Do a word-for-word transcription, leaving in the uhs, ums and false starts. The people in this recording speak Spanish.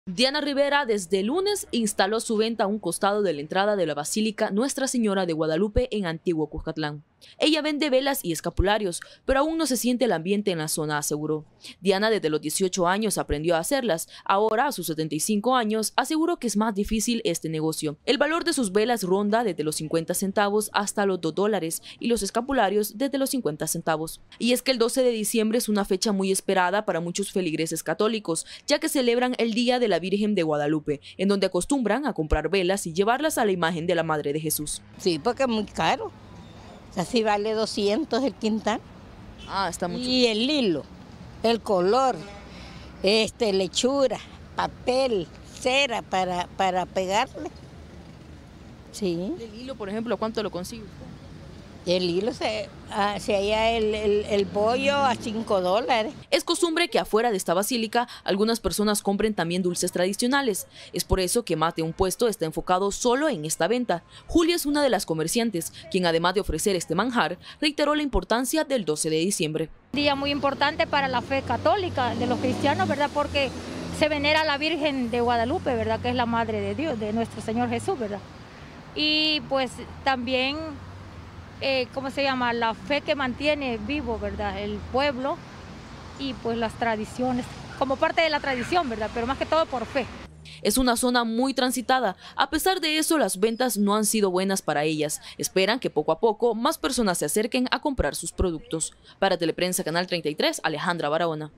Diana Rivera desde el lunes instaló su venta a un costado de la entrada de la Basílica Nuestra Señora de Guadalupe en Antiguo Cuscatlán. Ella vende velas y escapularios, pero aún no se siente el ambiente en la zona, aseguró. Diana desde los dieciocho años aprendió a hacerlas. Ahora, a sus setenta y cinco años, aseguró que es más difícil este negocio. El valor de sus velas ronda desde los cincuenta centavos hasta los dos dólares y los escapularios desde los cincuenta centavos. Y es que el doce de diciembre es una fecha muy esperada para muchos feligreses católicos, ya que celebran el Día de la Virgen de Guadalupe, en donde acostumbran a comprar velas y llevarlas a la imagen de la Madre de Jesús. Sí, porque es muy caro. Así vale doscientos el quintal. Ah, está mucho. Y el hilo, el color, este, lechura, papel, cera para, para pegarle. Sí. El hilo, por ejemplo, ¿cuánto lo consigue? El hilo se, ah, se halla el, el, el bollo a cinco dólares. Es costumbre que afuera de esta basílica algunas personas compren también dulces tradicionales. Es por eso que más de un puesto está enfocado solo en esta venta. Julia es una de las comerciantes, quien además de ofrecer este manjar, reiteró la importancia del doce de diciembre. Día muy importante para la fe católica de los cristianos, ¿verdad? Porque se venera a la Virgen de Guadalupe, ¿verdad? Que es la Madre de Dios, de nuestro Señor Jesús, ¿verdad? Y pues también... Eh, ¿cómo se llama? La fe que mantiene vivo, ¿verdad? El pueblo y pues las tradiciones, como parte de la tradición, ¿verdad? Pero más que todo por fe. Es una zona muy transitada. A pesar de eso, las ventas no han sido buenas para ellas. Esperan que poco a poco más personas se acerquen a comprar sus productos. Para Teleprensa Canal treinta y tres, Alejandra Barahona.